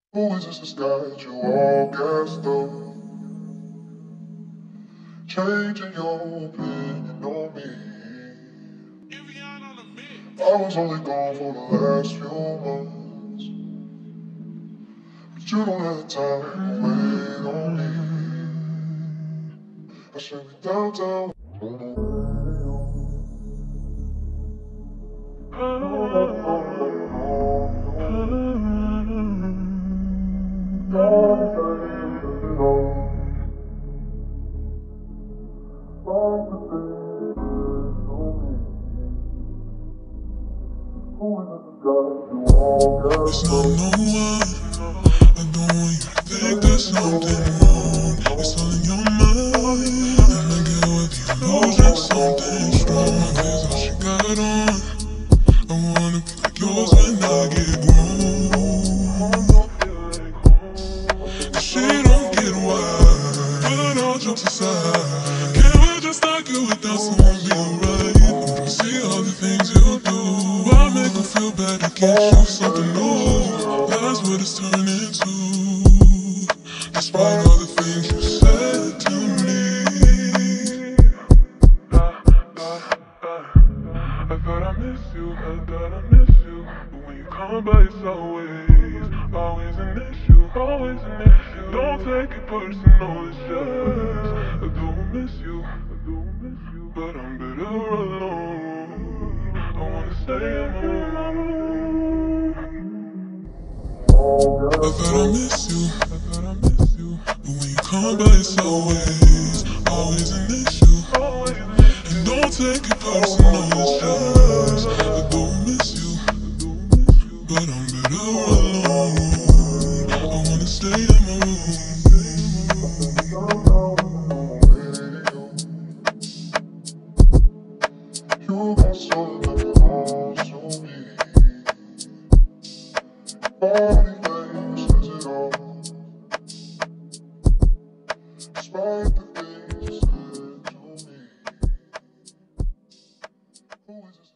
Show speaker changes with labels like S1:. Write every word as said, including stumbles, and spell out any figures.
S1: Who is this that's got you all gassed up? Changing your opinion on me. I was only gone for the last few months, but you don't have time to wait on me. I should be downtown.
S2: It's not no one. I don't want you to think there's something wrong. It's all in your mind. And I get with you, losing something strong. Cause all she got on, I wanna be like yours when I get grown. Cause she don't get why. But all jokes aside, can't we just argue without someone being right? I'm trying to see all the things you do. Why make her feel bad to get you something new? That's what it's turning into. Despite all the things you said to me, I thought I miss you, I thought I miss you. But when you come by, it's always, always an issue, always an issue. Don't take it personal, it's just I do miss you, I do miss you. But I'm better alone. I wanna stay in my room. I thought I miss you, I thought I miss you. But when you come by, it's always, always an issue. And don't take it personal, it's just I don't miss you, but I'm better alone. I wanna stay in my room.
S1: You got something that belongs to me. Body things says it all. Despite the things you said to me. Who is this?